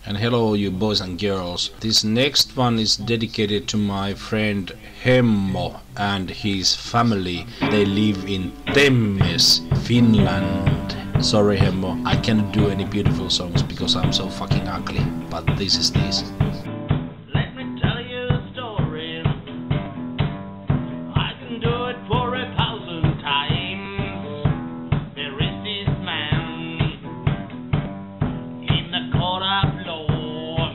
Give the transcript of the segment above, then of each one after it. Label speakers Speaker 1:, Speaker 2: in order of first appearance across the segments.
Speaker 1: And hello you boys and girls. This next one is dedicated to my friend Hemmo and his family. They live in Temmes, Finland. Sorry Hemmo, I cannot do any beautiful songs because I'm so fucking ugly. But this is this.
Speaker 2: Let me tell you a story. I can do it for 1,000 times. There is this man in the court of law.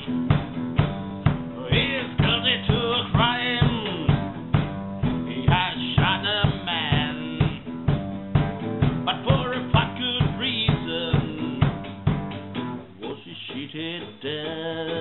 Speaker 2: He's guilty to a crime. He has shot a man, but for a fuck good reason. Was he cheated dead?